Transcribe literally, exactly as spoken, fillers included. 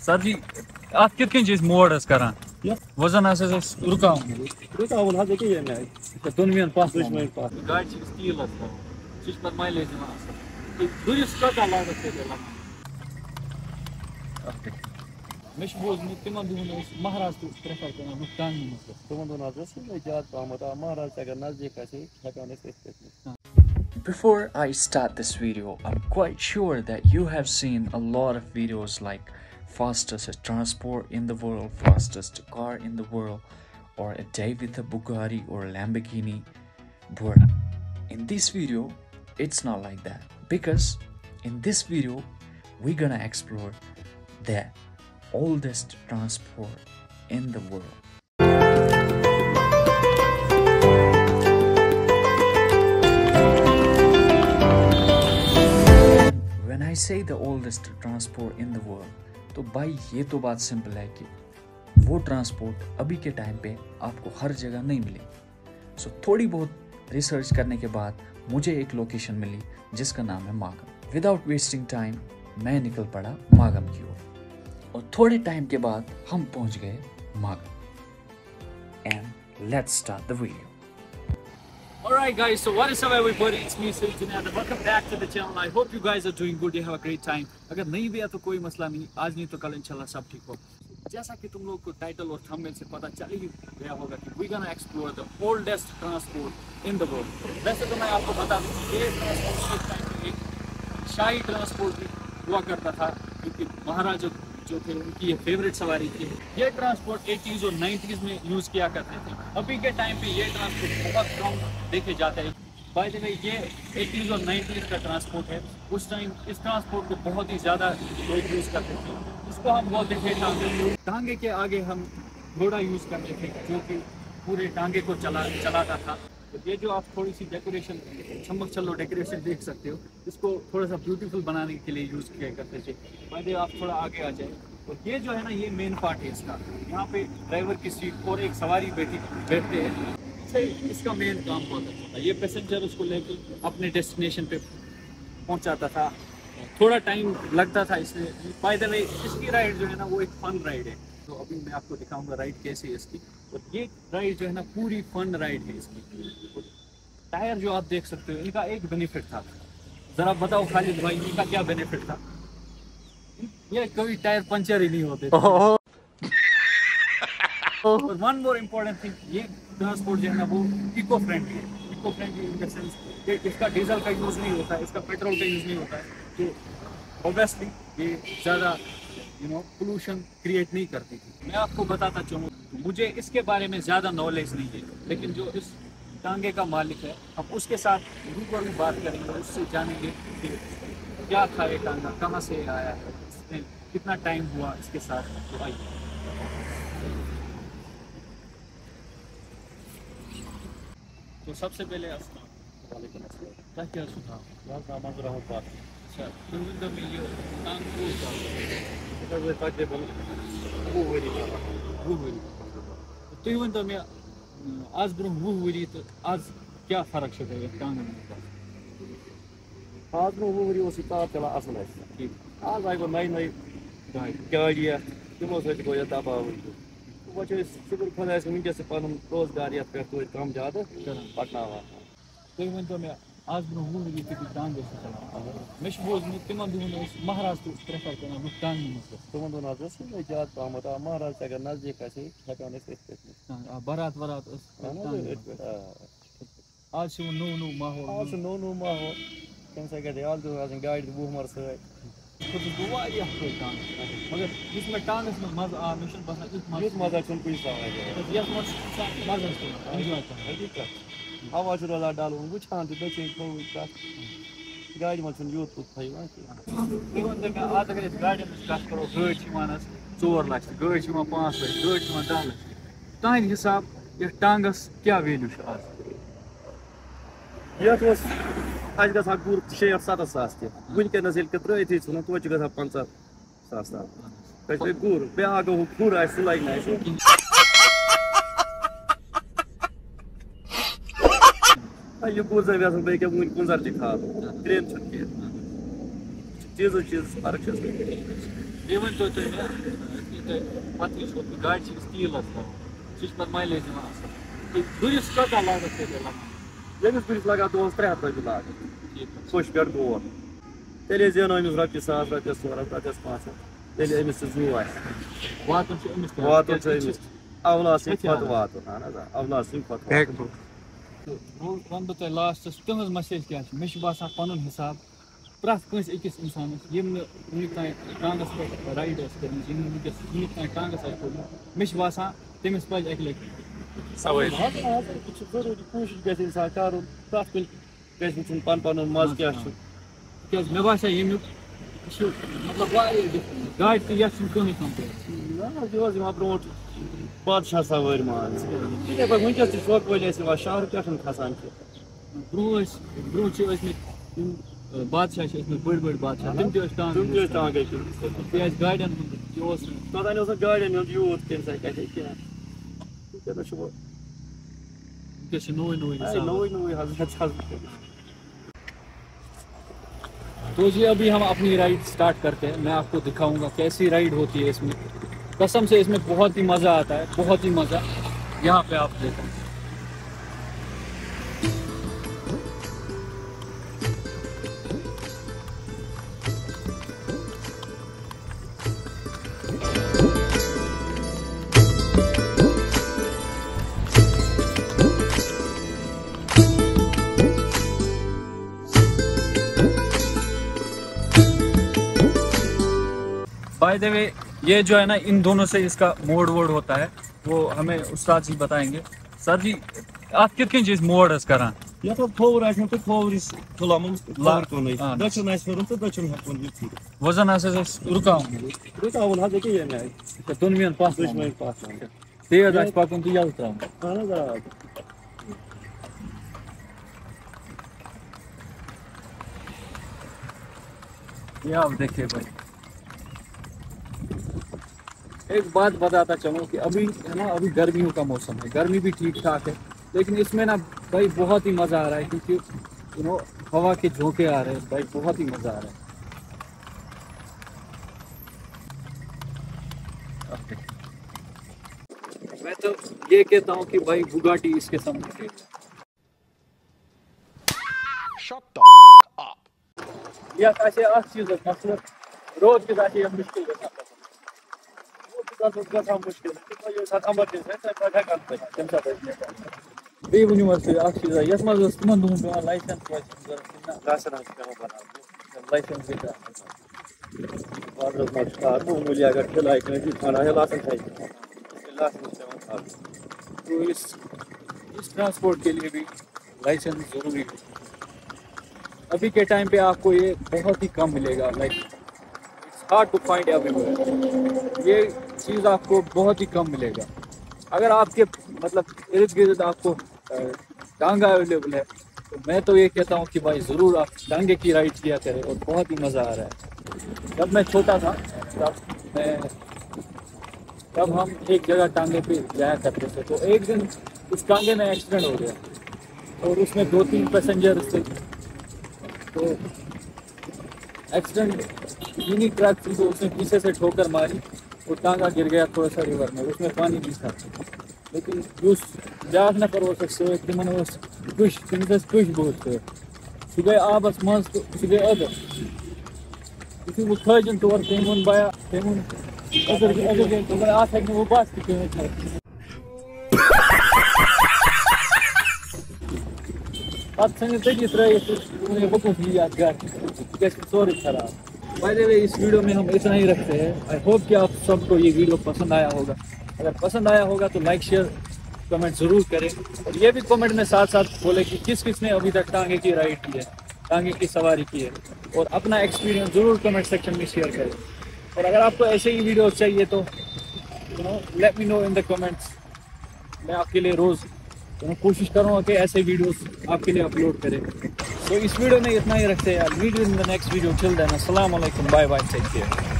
Sir जी आप कित कन चीज मोड़ अस करान वजन अस अस रुकावन रुकावन हज के ये मैं दोनवेन पास दुश्मन पास गाड़ी छ स्टील अस छ पत माइलेज दिवान अस दुरिस कता लागत छे लगा Mesh boz mu timon duhun महाराज to prefer करना नुकसान नहीं मतलब तुम दोनों आज से ज्यादा काम होता महाराज अगर नजदीक ऐसे हटाने से Before I start this video, I'm quite sure that you have seen a lot of videos like fastest transport in the world, fastest car in the world, or a day with a Bugatti or a Lamborghini. But in this video, it's not like that, because in this video we're gonna explore the oldest transport in the world. When I say the oldest transport in the world, तो भाई ये तो बात simple है कि वो transport अभी के टाइम पे आपको हर जगह नहीं मिले. सो so, थोड़ी बहुत रिसर्च करने के बाद मुझे एक लोकेशन मिली जिसका नाम है मागम. विदाउट वेस्टिंग टाइम मैं निकल पड़ा मागम की ओर और थोड़े टाइम के बाद हम पहुंच गए Magam. And let's start the video. Alright guys, so what is up everybody, it's me Sultan and welcome back to the channel. I hope you guys are doing good, you have a great time. अगर नहीं भी है तो कोई मसला नहीं, आज नहीं तो कल इंशाल्लाह सब ठीक हो. जैसा कि तुम लोग को टाइटल और थंबनेल से पता चल ही गया होगा कि we gonna explore the oldest transport in the world. वैसे तो मैं आपको बता दूं कि ये ट्रांसपोर्ट एक टाइम पे एक शाही ट्रांसपोर्ट हुआ करता था क्योंकि महाराजा जो थे उनकी ये फेवरेट सवारी थी. ये ट्रांसपोर्ट एटीज़ और नाइन्टीज़ में यूज़ किया करते थे. अभी के टाइम पे ये ट्रांसपोर्ट बहुत कम देखे जाते हैं. बाय द वे ये एटीज़ और नाइन्टीज़ का ट्रांसपोर्ट है. उस टाइम इस ट्रांसपोर्ट को बहुत ही ज़्यादा लोग यूज़ करते थे. इसको हम बोलते थे टांगे. टांगे के आगे हम घोड़ा यूज़ करते थे जो कि पूरे टांगे को चला चलाता था. तो ये जो आप थोड़ी सी डेकोरेशन चमक चलो डेकोरेशन देख सकते हो, इसको थोड़ा सा ब्यूटीफुल बनाने के लिए यूज़ किया करते थे. भाई आप थोड़ा आगे आ जाए तो ये जो है ना ये मेन पार्ट है इसका. यहाँ पे ड्राइवर की सीट और एक सवारी बैठी बैठते हैं. इसका मेन काम होता था. ये पैसेंजर उसको लेकर अपने डेस्टिनेशन पे पहुँचाता था. थोड़ा टाइम लगता था इसमें. बाय द वे इसकी राइड जो है ना वो एक फन राइड है. तो अभी मैं आपको दिखाऊंगा राइड कैसे है इसकी. और ये राइड जो है ना पूरी फन राइड है इसकी. टायर जो आप देख सकते हो इनका एक बेनिफिट था. जरा बताओ खालिद भाई इनका क्या बेनिफिट था? ये कभी टायर पंचर ही नहीं होते. और वन मोर इम्पोर्टेंट थिंग, ये ट्रांसपोर्ट जो है ना वो इको फ्रेंडली है. Eco friendly in the sense कि इसका डीजल का यूज़ नहीं होता है, इसका पेट्रोल का यूज़ नहीं होता है. तो ऑब्वियसली ये ज़्यादा यू नो पोल्यूशन क्रिएट नहीं करती थी. मैं आपको बताता चाहूँ मुझे इसके बारे में ज़्यादा नॉलेज नहीं है, लेकिन जो इस टांगे का मालिक है हम उसके साथ रूबरू बात करेंगे. उससे जानेंगे कि क्या था ये टांगा, कहाँ से आया है, इसमें कितना टाइम हुआ इसके साथ. तो आइए. तो सबसे पहले क्या क्या सुना अच्छा तुम में ये टांग तुम वन तो मैं आज ब्रो वो वरी तो आज क्या फर्क छ टांग में? आज नो वो वरी उसी तार चला असल है. ठीक आज आई को नई नई गाड़ी है तुम से को ये दबाव वो जो शुक्र खुदा से मुझे से पन रोजगार या पे कोई काम ज्यादा पटना हुआ. तुम वन तो मैं आज ब्रो वो वरी की टांग से चला. मेश बोज mu timon duhun महाराज to prefer करना नुकसान नहीं मतलब तुम दोनों आज से ज्यादा काम होता महाराज अगर नजदीक ऐसे हटाने से बारात बारात आज से नो नो माहौल आज नो नो माहौल कम से कहते आज जो आज गाड़ी वो मर से खुद गोवा या कोई काम मगर इसमें टांग में मजा आ मिशन बस इस मजा सुन कोई सा है ये मजा मजा एंजॉय कर. ठीक है हवा चला डालो वो शांत बचे को गाड़ी में सुन यूथ भाई वहां की. इवन तो मैं आज अगर इस गाड़ी में कट करो गाड़ी छ मानस चार लाख गाड़ी छ पाँच लाख गाड़ी छ दस लाख ताइन हिसाब ये टांगस क्या वैल्यू छ आज? ये तो आज का गुर छह सात सात थे वुनकनस येल के त्रै थी सुन तो ग पंचाश सात सात कहे गुर ब्याह गो गुर आइ सुलाई नै ये गुर से व्यासन बे के मुन कुंजर दिखा ट्रेन छुट के چیزو چیز فرق چھِ آسان. بیٚیہِ ؤنۍتو تُہۍ مےٚ یہِ تۄہہِ پَتہٕ وٕچھو گاڑِ چھِ أسۍ تیٖل حظ تھاوان سُہ چھِ پَتہٕ مایلیج دِوان اَصٕل. دُرِس کۭژاہ لاگَتھ چھِ تیٚلہِ لَگان؟ ییٚمِس کُنِس لگان دۄہَس ترٛےٚ ہَتھ رۄپیہِ لاگَتھ ٹھیٖک حظ. کوٚش پٮ۪ٹھ گول. تیٚلہِ زینو أمِس رۄپیہِ ساس رۄپیَس ژور ہَتھ رۄپیَس پانٛژھ ہَتھ تیٚلہِ أمِس سُہ زوٗ آسہِ. واتُن چھُ أمِس تہِ واتُن چھُ أمِس اولاد سٕنٛدِ کھۄتہٕ واتُن. اہن حظ آ اولاد سٕنٛدِ کھۄتہٕ واتُن. وَنہٕ بہٕ تۄہہِ لاسٹَس تُہٕنٛز مسیج کیٛاہ چھِ؟ مےٚ چھُ باسان پَنُن حِساب پرٛٮ۪تھ کٲنٛسہِ أکِس اِنسانَس ییٚمۍ نہٕ وٕنیُک تانۍ ٹانٛگَس پٮ۪ٹھ رایڈ ٲسۍ کٔرمٕژ ییٚمۍ نہٕ وٕنکٮ۪س وٕنیُک تانۍ ٹانٛگَس آسہِ کوٚرمُت مےٚ چھُ باسان تٔمِس پَزِ اَکہِ لَٹہِ سوٲرۍ. یہِ چھُ ضروٗری کوٗشِش گژھِ اِنسان کَرُن پرٛٮ۪تھ کُنہِ گژھِ وٕچھُن پَنُن پَنُن مَزٕ کیٛاہ چھُ. تِکیٛازِ مےٚ باسیو ییٚمیُک یہِ چھُ مطلب واریاہ ڈِفرنٛٹ گاڑِ تہِ یَتھ چھُنہٕ کٕہٕنۍ کَمپِیٲرۍ. نہ حظ یہِ اوس یِوان برونٛٹھ بادشاہ سوٲرۍ مان ژٕ. یِتھَے پٲٹھۍ وٕنکٮ۪س تہِ شوقہٕ وٲلۍ ٲسۍ یِوان شہرٕ پٮ۪ٹھ کھسان چھِ. برٛونٛہہ ٲسۍ برٛونٛہہ چھِ ٲسۍمٕتۍ یِم بادشاہ چھِ ٲسۍمٕتۍ بٔڑۍ بٔڑۍ بادشاہ تِم تہِ ٲسۍ تِم ٹانٛگہٕ تہِ ٲسۍ ٹانٛگے کٔرمٕژ. بیٚیہِ آسہِ گاڑٮ۪ن ہُنٛد یہِ اوس نہٕ توٚتانۍ اوس نہٕ گاڑٮ۪ن ہُنٛد یوٗت تَمہِ سۭتۍ گژھِ کینٛہہ. وٕنکٮ۪نَس چھُ وۄنۍ وٕنکٮ۪س چھِ نوٚوُے نوٚوُے حِساب. نوٚوُے نوٚوُے حضرت حض. تو جی ابھی ہم اپنی رائڈ اسٹارٹ کرتے ہیں. میں آپ کو دکھاؤں گا کیسی رائڈ ہوتی ہے اس میں. قسم سے اس میں بہت ہی مزہ آتا ہے بہت ہی مزہ. یہاں پہ آپ دیکھیں بائی دا وے یہ جو ہے نا ان دونوں سے اس کا موڈ ووڈ ہوتا ہے وہ ہمیں استاد جی بتائیں گے. سر جی آپ کِتھ کٔنۍ چھِ أسۍ موڈ حظ کران؟ یَتھ کھووُر آسہِ نہٕ تہٕ کھووُر یُس تُلامُن کھووُر کُنُے دٔچھُن آسہِ پھِرُن تہٕ دٔچھُن ہٮ۪کُن یُتھُے وزن آسہِ اَسہِ رُکاوُن رُکاوُن حظ ییٚکیٛاہ ییٚمہِ آیہِ دۄنوٕنیَن پتھ دُشمٲنۍ پتھ تیز آسہِ پَکُن تہٕ یَلہٕ ترٛاوُن. اہن حظ آ. یہ آپ دیکھیے بھائی ایک بات بتاتا چلوں کہ ابھی ہے نا ابھی گرمیوں کا موسم ہے. گرمی بھی ٹھیک ٹھاک ہے لیکن اس میں نا بھائی بہت ہی مزہ آ رہا ہے کیونکہ یو نو ہوا کے جھونکے آ رہے ہیں بھائی بہت ہی مزہ آ رہا ہے. میں تو یہ کہتا ہوں کہ بھائی بگاٹی اس کے سامنے یتھ آسہِ اکھ چیٖزس مسلہٕ روز کِس آسہِ یتھ مُشکِل گژھان روز کِس گژھان مُشکِل ییٚمہِ ساتہٕ ایمرجنسی آسہِ تمہِ ساتہٕ ہٮ۪کان پٔکِتھ تمہِ ساتہٕ ٲسۍ نیران. بیٚیہِ ؤنِو حظ تُہۍ اکھ چیٖزا یتھ منٛز ٲس تِمن دۄہن پیٚوان لایسنس وایسنس ضروٗرت کِنہٕ نہ لاسن حظ چھِ پٮ۪وان بناوُن. لایسنس گٔے بازرس منٛز چھُ کار معموٗلی اگر ٹھِلہٕ کٲنٛسہِ ونان ہے لاسن تھایہِ لاسن چھِ پٮ۪وان تھاوُن. تو اس اس ٹرانسپورٹ کے لیے بھی لائسنس ضروری ہے. ابھی کے ٹائم پہ آپ کو یہ بہت ہی کم ملے گا. Like it's hard to find everywhere. یہ چیز آپ کو بہت ہی کم ملے گا. اگر آپ کے مطلب ارد گرد آپ کو ٹانگا اویلیبل ہے تو میں تو یہ کہتا ہوں کہ بھائی ضرور آپ ٹانگے کی رائڈ کیا کریں اور بہت ہی مزہ آ رہا ہے. جب میں چھوٹا تھا تب میں تب ہم ایک جگہ ٹانگے پہ جایا کرتے تھے تو ایک دن اس ٹانگے میں ایکسیڈنٹ ہو گیا اور اس میں دو تین پیسنجر تھے. تو ایکسیڈنٹ یونی ٹرک تھی تو اس نے پیچھے سے ٹھوکر ماری اور ٹانگا گر گیا تھوڑا سا ریور میں. اس میں پانی بھی تھا لیکن یُس بیٛاکھ نفر اوس اَسہِ سۭتۍ تِمن اوس کُش تٔمِس ٲسۍ کُش بہت سۭتۍ. سُہ گٔے آبس منٛز تہٕ سُہ گٔے أدٕر. یُتھُے بہٕ کھٲجِم تور تٔمۍ ووٚن بیا تٔمۍ ووٚن أدٕر گٔے أدٕر گٔے دوٚپُن اَتھ ہٮ۪کہِ نہٕ وۄنۍ بس تہِ کٔرِتھ. پتہٕ ژھٕنۍ تٔتی ترٲیِتھ تہٕ بہٕ کوٚت یی یتھ گھر یہِ گژھِ سورُے خراب. By the way us video میں ہم اتنا ہی رکھتے ہیں. آئی ہوپ کہ آپ سب کو یہ ویڈیو پسند آیا ہوگا. اگر پسند آیا ہوگا تو لائک شیئر کمنٹ ضرور کریں اور یہ بھی کمنٹ میں ساتھ ساتھ بولے کہ کس کس نے ابھی تک ٹانگے کی رائڈ کی ہے ٹانگے کی سواری کی ہے اور اپنا ایکسپیرینس ضرور کمنٹ سیکشن میں شیئر کریں. اور اگر آپ کو ایسے ہی ویڈیوز چاہیے تو you know let me know in the comments. میں آپ کے لیے روز کوشش کروں گا کہ ایسے ویڈیوز آپ کے لیے اپلوڈ کریں. تو اس ویڈیو میں اتنا ہی رکھتے ہیں. Meet you in the next video. Till then السلام علیکم. Bye bye. Take care.